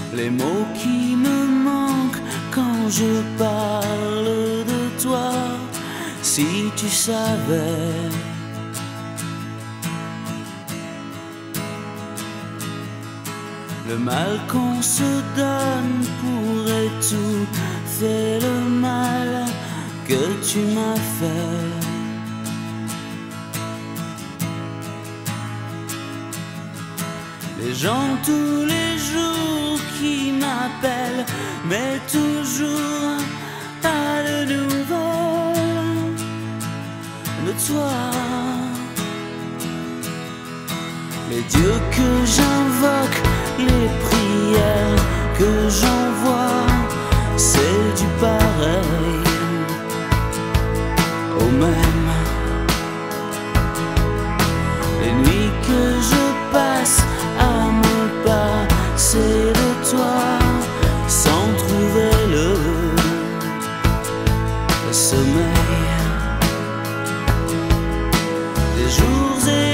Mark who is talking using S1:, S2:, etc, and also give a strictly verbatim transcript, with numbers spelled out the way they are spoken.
S1: les mots qui me manquent quand je parle de toi. Si tu savais le mal qu'on se donne pour étouffer le mal que tu m'as fait. Les gens tous les jours qui m'appellent, mais toujours pas de nouvelles de toi. Les dieux que j'invoque, les prières que j'envoie, c'est du pareil au même. Les nuits que je passe à me passer de toi sans trouver le, le sommeil. Des jours et